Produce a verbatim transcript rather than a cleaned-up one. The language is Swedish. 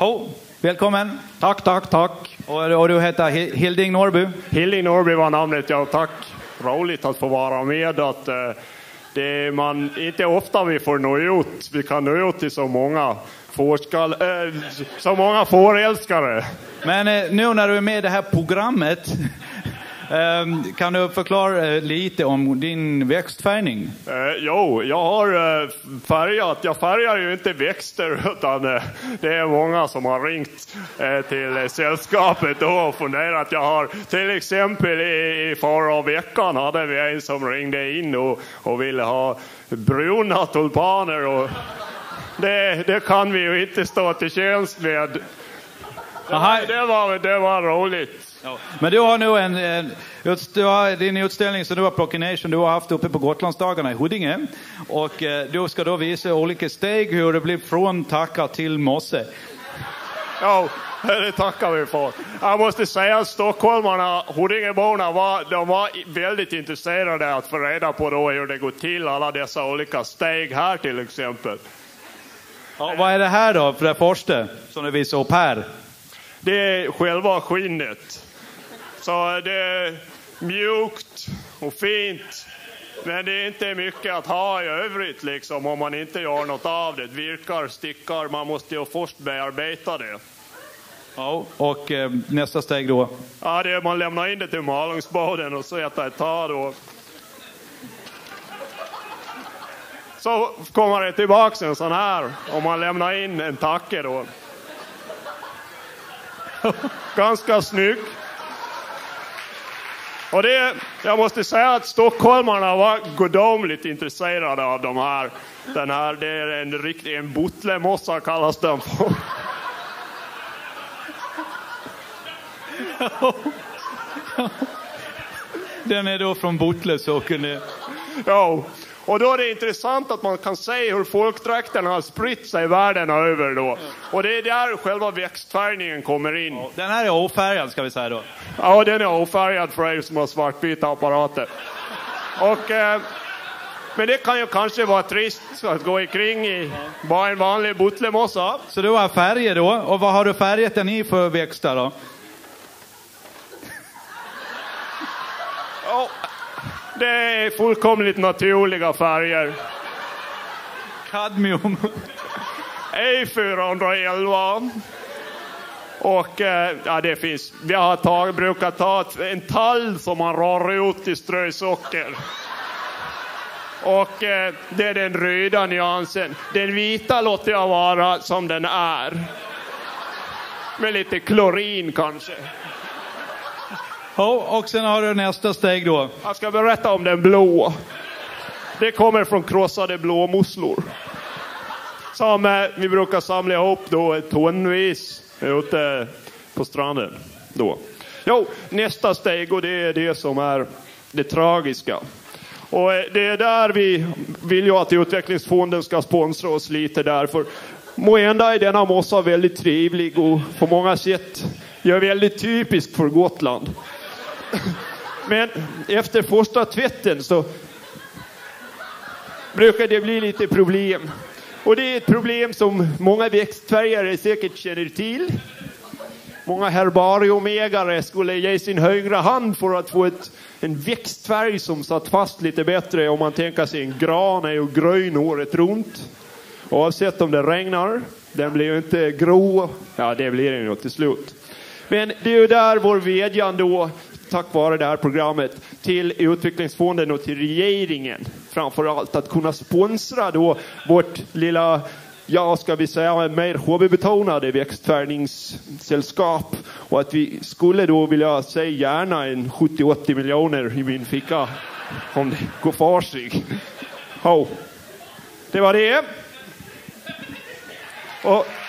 Oh, välkommen. Tack, tack, tack. Och, och du heter Hilding Norrby? Hilding Norrby var namnet, ja tack. Roligt att få vara med. Att, uh, det är man, inte ofta vi får nå ut. Vi kan nå ut till så många forskare, uh, så många fårälskare. Men uh, nu när du är med i det här programmet... Um, kan du förklara uh, lite om din växtfärgning? Uh, jo, jag har uh, färgat. Jag färgar ju inte växter utan uh, det är många som har ringt uh, till uh, sällskapet och funderat. Jag har till exempel i, i förra veckan hade vi en som ringde in och, och ville ha bruna tulpaner och det, det kan vi ju inte stå till tjänst med. Aha. Det, det, var, det var roligt. Ja. Men du har nu en, en du har din utställning som du har Procreation du har haft uppe på Gotlandsdagarna i Huddinge och eh, du ska då visa olika steg hur det blir från tacka till mosse. Ja, det tackar vi för. Jag måste säga att stockholmarna, Huddingeborna var, de var väldigt intresserade att få reda på då hur det går till alla dessa olika steg här till exempel. Ja, vad är det här då för det första som du visar upp här? Det är själva skinnet. Så det är mjukt och fint. Men det är inte mycket att ha i övrigt liksom om man inte gör något av det. Virkar, stickar, man måste ju först bearbeta det. Ja, och eh, nästa steg då? Ja, det är man lämnar in det till malungsboden och så äter ett tag då. Så kommer det tillbaka en sån här om man lämnar in en tacke då. Ganska snygg. Och det, jag måste säga att stockholmarna var godomligt intresserade av de här. Den här, det är en riktig, en botlemossa kallas den för. Den är då från Botlesåken. Ja, och då är det intressant att man kan se hur folkdräkten har spritt sig världen över då. Och det är där själva växtfärgningen kommer in. Ja, den här är ofärgad ska vi säga då. Ja, den är ofärgad för er som har svartvita apparater. Och, eh, men det kan ju kanske vara trist att gå ikring i bara en vanlig botlemossa. Så du har färger då. Och vad har du färgat den i för växter då? Ja, det är fullkomligt naturliga färger. Kadmium. E fyra-elva. Och ja, det finns. Vi har tag, brukat ta en tall som man rör ut i strösocker. Och eh, det är den röda nyansen. Den vita låter jag vara som den är. Med lite klorin kanske. Ja, och sen har du nästa steg då. Jag ska berätta om den blå. Det kommer från krossade blåmusslor. Som eh, vi brukar samla ihop då tonvis ute på stranden. Då. Jo, nästa steg och det är det som är det tragiska. Och det är där vi vill ju att utvecklingsfonden ska sponsra oss lite därför. Måhända är denna mossa väldigt trevlig och på många sätt är väldigt typisk för Gotland. Men efter första tvätten så brukar det bli lite problem. Och det är ett problem som många växtfärgare säkert känner till. Många herbariumägare skulle ge sin högra hand för att få ett, en växtfärg som satt fast lite bättre. Om man tänker sig en gran är ju grön året runt. Oavsett om det regnar. Den blir ju inte grå. Ja, det blir den ju till slut. Men det är ju där vår vädjan då, tack vare det här programmet, till utvecklingsfonden och till regeringen. Framförallt att kunna sponsra då vårt lilla, ja ska vi säga, mer hobbybetonade växtfärgningssällskap. Och att vi skulle då vilja säga gärna en sjuttio till åttio miljoner i min ficka. Om det går för sig. Oh. Det var det. Och